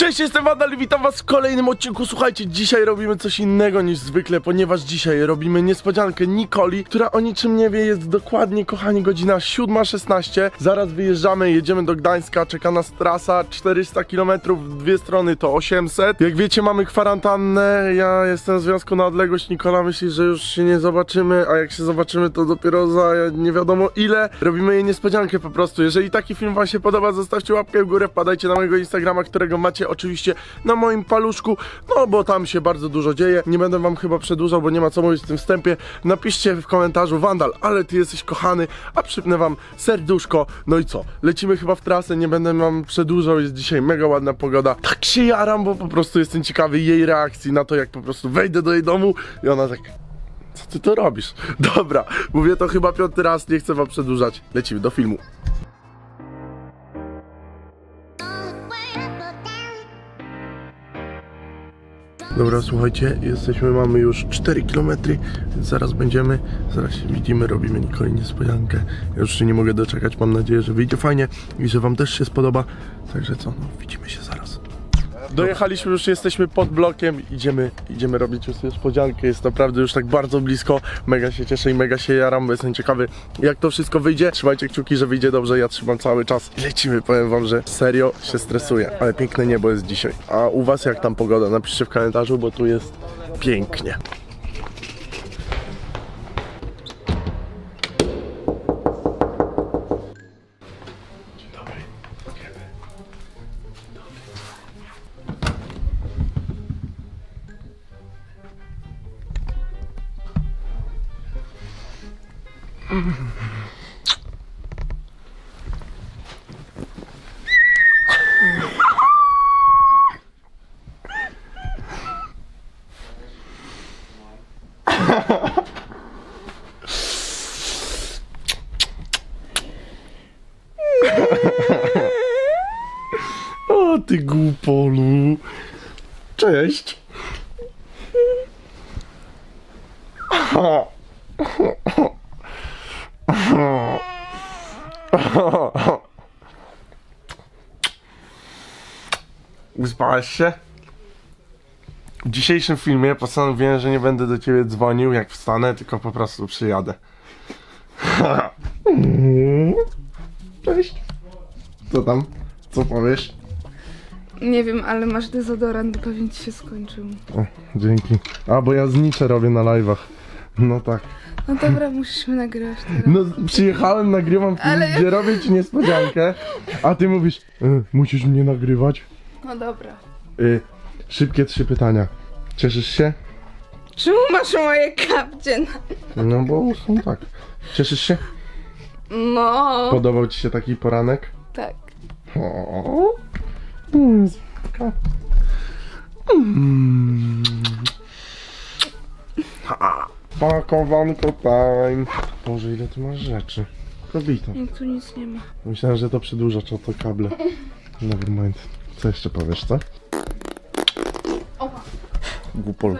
Cześć, jestem Wandal i witam was w kolejnym odcinku. Słuchajcie, dzisiaj robimy coś innego niż zwykle, ponieważ dzisiaj robimy niespodziankę Nikoli, która o niczym nie wie. Jest dokładnie, kochani, godzina 7:16. Zaraz wyjeżdżamy, jedziemy do Gdańska, czeka nas trasa 400 km, w dwie strony to 800. Jak wiecie, mamy kwarantannę, ja jestem w związku na odległość, Nikola myśli, że już się nie zobaczymy, a jak się zobaczymy, to dopiero za nie wiadomo ile. Robimy jej niespodziankę po prostu. Jeżeli taki film wam się podoba, zostawcie łapkę w górę, wpadajcie na mojego Instagrama, którego macie oczywiście na moim paluszku, no bo tam się bardzo dużo dzieje. Nie będę wam chyba przedłużał, bo nie ma co mówić w tym wstępie. Napiszcie w komentarzu: Wandal, ale ty jesteś kochany, a przypnę wam serduszko. No i co? Lecimy chyba w trasę, nie będę wam przedłużał, jest dzisiaj mega ładna pogoda. Tak się jaram, bo po prostu jestem ciekawy jej reakcji na to, jak po prostu wejdę do jej domu i ona tak: co ty to robisz? Dobra, mówię to chyba 5. raz, nie chcę wam przedłużać. Lecimy do filmu. Dobra, słuchajcie, mamy już 4 km, więc zaraz się widzimy, robimy Nikoli niespodziankę. Ja już się nie mogę doczekać, mam nadzieję, że wyjdzie fajnie i że wam też się spodoba. Także co, no, widzimy się zaraz. Dojechaliśmy, już jesteśmy pod blokiem, idziemy robić już niespodziankę, jest naprawdę już tak bardzo blisko. Mega się cieszę i mega się jaram, bo jestem ciekawy, jak to wszystko wyjdzie. Trzymajcie kciuki, że wyjdzie dobrze, ja trzymam cały czas. Lecimy, powiem wam, że serio się stresuję, ale piękne niebo jest dzisiaj. A u was jak tam pogoda? Napiszcie w komentarzu, bo tu jest pięknie. O ty głupolu. Cześć. Wyspałaś się? W dzisiejszym filmie postanowiłem, że nie będę do ciebie dzwonił jak wstanę, tylko po prostu przyjadę. Cześć. Co tam? Co powiesz? Nie wiem, ale masz dezodorant, bo pewnie ci się skończył. O, dzięki. A, bo ja znicze robię na live'ach. No tak. No dobra, musisz mnie nagrywać teraz. No przyjechałem, nagrywam film, Ale gdzie robię ci niespodziankę, a ty mówisz: musisz mnie nagrywać. No dobra. Szybkie 3 pytania. Cieszysz się? Czemu masz moje kapcie na... No bo są tak. Cieszysz się? No. Podobał ci się taki poranek? Tak. O. Pakowanko time. Boże, ile tu masz rzeczy. Kobito. Jak tu nic nie ma. Myślałem, że to przedłużacz, a to kable. Nevermind. Co jeszcze powiesz, co? Głupol.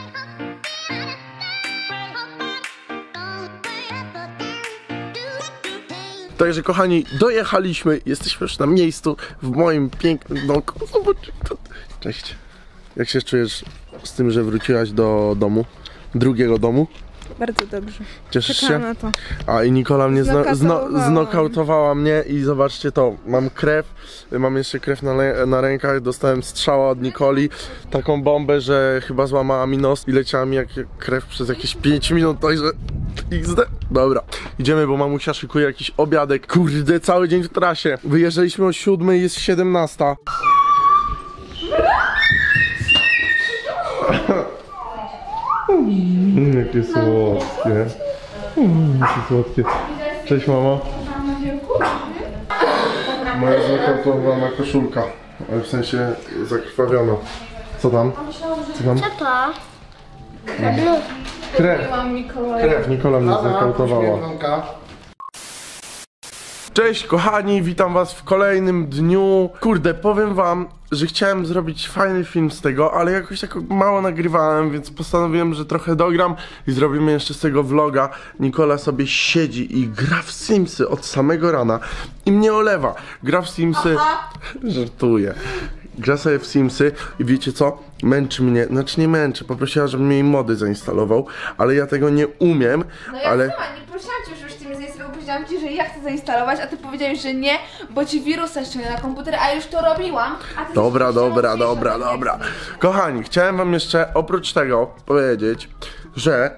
Także kochani, dojechaliśmy, jesteśmy już na miejscu, w moim pięknym domku. Zobacz, cześć. Jak się czujesz z tym, że wróciłaś do domu? Drugiego domu? Bardzo dobrze. Cieszysz Czekałam się? na to. A i Nikola mnie znokautowała mnie i zobaczcie to, mam krew, mam jeszcze krew na rękach, dostałem strzała od Nikoli, taką bombę, że chyba złamała mi nos i leciała mi jak krew przez jakieś 5 minut, także XD. Dobra, idziemy, bo mamusia szykuje jakiś obiadek. Kurde, cały dzień w trasie. Wyjeżdżaliśmy o 7, jest 17. Jakie słodkie. Jakie słodkie. Cześć mamo. Moja znokautowana koszulka, ale w sensie zakrwawiona. Co tam? Co tam? Co to? Krew. Krew, Nikola mnie znokautowała. Cześć kochani, witam was w kolejnym dniu. Kurde, powiem wam, że chciałem zrobić fajny film z tego, ale jakoś tak mało nagrywałem, więc postanowiłem, że trochę dogram i zrobimy jeszcze z tego vloga. Nikola sobie siedzi i gra w Simsy od samego rana i mnie olewa. Gra w Simsy... Żartuję. gra sobie w Simsy i wiecie co? Męczy mnie, znaczy nie męczy, poprosiła, żebym jej mody zainstalował, ale ja tego nie umiem, No ja ale... sama nie prosiłam cię, żebyś ty mnie zainstalował, powiedziałam ci, że ja chcę zainstalować, a ty powiedziałeś, że nie, bo ci wirusa ściągnę na komputer, a już to robiłam, a ty Dobra. dobra. Kochani, chciałem wam jeszcze oprócz tego powiedzieć, że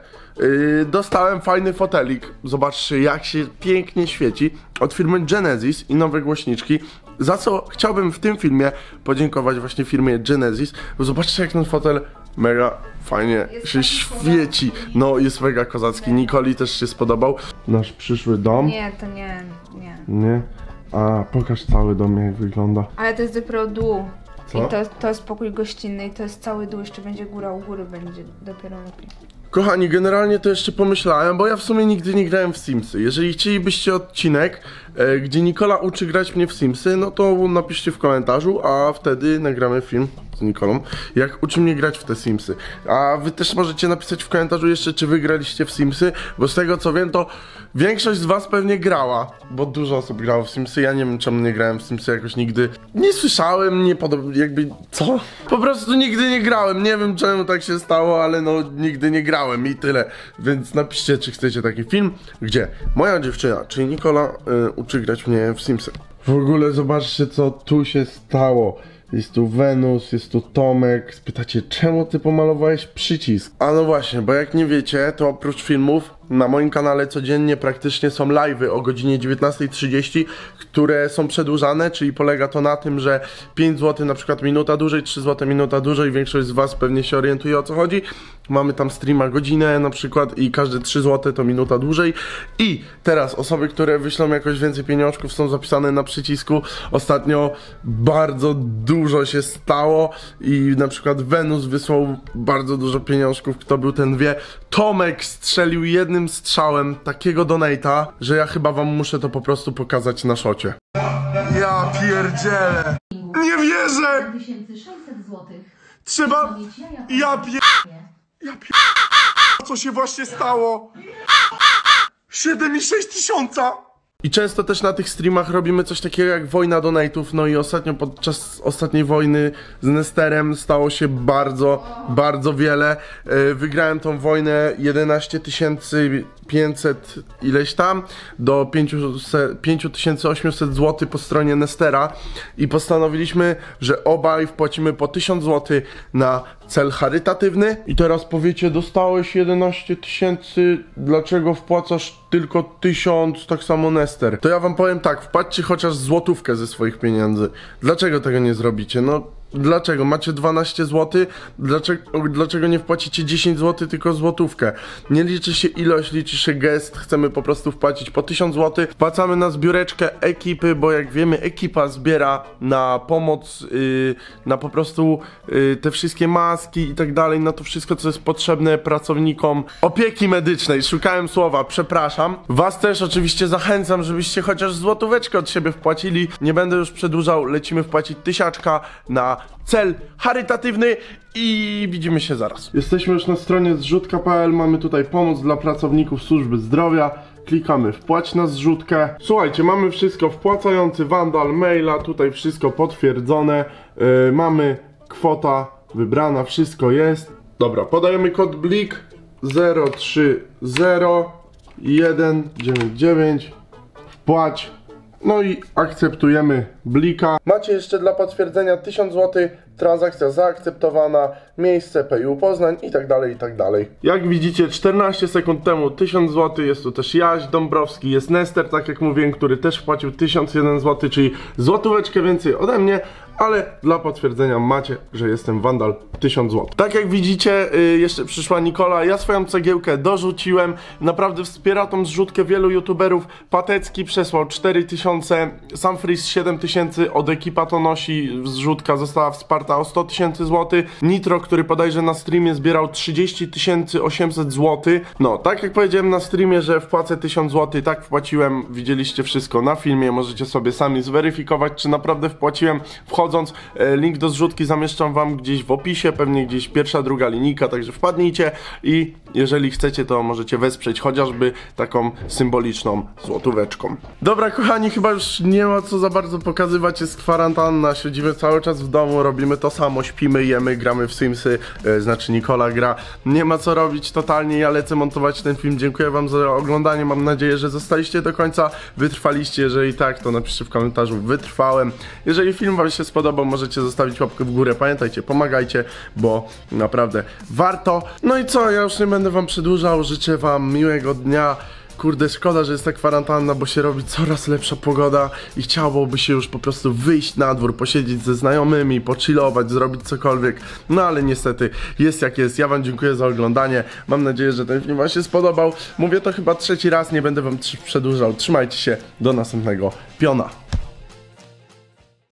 dostałem fajny fotelik. Zobaczcie, jak się pięknie świeci od firmy Genesis i nowe głośniczki. Za co chciałbym w tym filmie podziękować właśnie firmie Genesis. Bo zobaczcie, jak ten fotel mega fajnie się świeci. No, jest mega kozacki. Nikoli też się spodobał. Nasz przyszły dom. Nie, to nie. Nie? A, pokaż cały dom, jak wygląda. Ale to jest dopiero dół. Co? I to jest pokój gościnny i to jest cały dół, jeszcze będzie góra, u góry będzie dopiero lepiej. Kochani, generalnie to jeszcze pomyślałem, bo ja w sumie nigdy nie grałem w Simsy. Jeżeli chcielibyście odcinek, gdzie Nikola uczy grać mnie w Simsy, no to napiszcie w komentarzu, a wtedy nagramy film z Nikolą, jak uczy mnie grać w te Simsy. A wy też możecie napisać w komentarzu jeszcze, czy wy graliście w Simsy, bo z tego co wiem, to większość z was pewnie grała, bo dużo osób grało w Simsy. Ja nie wiem, czemu nie grałem w Simsy, jakoś nigdy nie słyszałem, jakby, co? Po prostu nigdy nie grałem, nie wiem czemu tak się stało, ale no nigdy nie grałem i tyle. Więc napiszcie, czy chcecie taki film, gdzie moja dziewczyna, czyli Nikola, uczy grać mnie w Simsy. W ogóle zobaczcie, co tu się stało. Jest tu Wenus, jest tu Tomek. Spytacie, czemu ty pomalowałeś przycisk? A no właśnie, bo jak nie wiecie, to oprócz filmów na moim kanale codziennie praktycznie są live'y o godzinie 19:30, które są przedłużane, czyli polega to na tym, że 5 zł na przykład minuta dłużej, 3 zł minuta dłużej. Większość z was pewnie się orientuje, o co chodzi. Mamy tam streama godzinę na przykład i każde 3 zł to minuta dłużej. I teraz osoby, które wyślą jakoś więcej pieniążków, są zapisane na przycisku. Ostatnio bardzo dużo się stało i na przykład Wenus wysłał bardzo dużo pieniążków. Kto był, ten wie. Tomek strzelił jednym strzałem takiego donate'a, że ja chyba wam muszę to po prostu pokazać na szocie. Ja pierdzielę! Nie wierzę! 2600 zł. Trzeba... Co się właśnie stało? 7,6 tysiąca! I często też na tych streamach robimy coś takiego jak wojna donate'ów, no i ostatnio podczas ostatniej wojny z Nesterem stało się bardzo wiele. Wygrałem tą wojnę 11 500 ileś tam do 5800 zł po stronie Nestera i postanowiliśmy, że obaj wpłacimy po 1000 zł na cel charytatywny. I teraz powiecie, dostałeś 11 000, dlaczego wpłacasz tylko 1000, tak samo Nester? To ja wam powiem tak, wpłaćcie chociaż złotówkę ze swoich pieniędzy. Dlaczego tego nie zrobicie? No dlaczego? Macie 12 zł, dlaczego nie wpłacicie 10 zł, tylko złotówkę? Nie liczy się ilość, liczy się gest, chcemy po prostu wpłacić po 1000 zł. Wpłacamy na zbióreczkę ekipy, bo jak wiemy, ekipa zbiera na pomoc, na po prostu te wszystkie maski i tak dalej, na to wszystko, co jest potrzebne pracownikom opieki medycznej. Szukałem słowa, przepraszam. Was też oczywiście zachęcam, żebyście chociaż złotóweczkę od siebie wpłacili. Nie będę już przedłużał, lecimy wpłacić 1000 na cel charytatywny i widzimy się zaraz. Jesteśmy już na stronie zrzutka.pl, mamy tutaj pomoc dla pracowników służby zdrowia. Klikamy wpłać na zrzutkę. Słuchajcie, mamy wszystko, wpłacający Vandal, maila, tutaj wszystko potwierdzone. Mamy kwota wybrana, wszystko jest. Dobra, podajemy kod BLIK 030199. Wpłać. No i akceptujemy blika. Macie jeszcze dla potwierdzenia 1000 zł, transakcja zaakceptowana, miejsce PayU Poznań i tak dalej, i tak dalej. Jak widzicie, 14 sekund temu 1000 zł, jest tu też Jaś Dąbrowski, jest Nester, tak jak mówiłem, który też wpłacił 1001 zł, czyli złotóweczkę więcej ode mnie, ale dla potwierdzenia macie, że jestem Vandal, 1000 zł. Tak jak widzicie, jeszcze przyszła Nikola, ja swoją cegiełkę dorzuciłem, naprawdę wspiera tą zrzutkę wielu youtuberów. Patecki przesłał 4000, Sam Freeze 7000, od ekipa to nosi, zrzutka została wsparta o 100 000 zł. Nitro, który bodajże na streamie zbierał 30 800 zł. No, tak jak powiedziałem na streamie, że wpłacę 1000 zł, tak wpłaciłem, widzieliście wszystko na filmie, możecie sobie sami zweryfikować, czy naprawdę wpłaciłem. Wchodząc, link do zrzutki zamieszczam wam gdzieś w opisie, pewnie gdzieś pierwsza, druga linijka, także wpadnijcie i jeżeli chcecie, to możecie wesprzeć chociażby taką symboliczną złotóweczką. Dobra, kochani, chyba już nie ma co za bardzo pokazać. okazywać, jest kwarantanna, siedzimy cały czas w domu, robimy to samo, śpimy, jemy, gramy w Simsy, znaczy Nikola gra. Nie ma co robić totalnie, ja lecę montować ten film. Dziękuję wam za oglądanie, mam nadzieję, że zostaliście do końca, wytrwaliście. Jeżeli tak, to napiszcie w komentarzu, wytrwałem. Jeżeli film wam się spodobał, możecie zostawić łapkę w górę. Pamiętajcie, pomagajcie, bo naprawdę warto. No i co, ja już nie będę wam przedłużał, życzę wam miłego dnia. Kurde, szkoda, że jest ta kwarantanna, bo się robi coraz lepsza pogoda i chciałoby się już po prostu wyjść na dwór, posiedzieć ze znajomymi, pochillować, zrobić cokolwiek. No ale niestety jest jak jest. Ja wam dziękuję za oglądanie. Mam nadzieję, że ten film wam się spodobał. Mówię to chyba trzeci raz, nie będę wam przedłużał. Trzymajcie się, do następnego. Piona.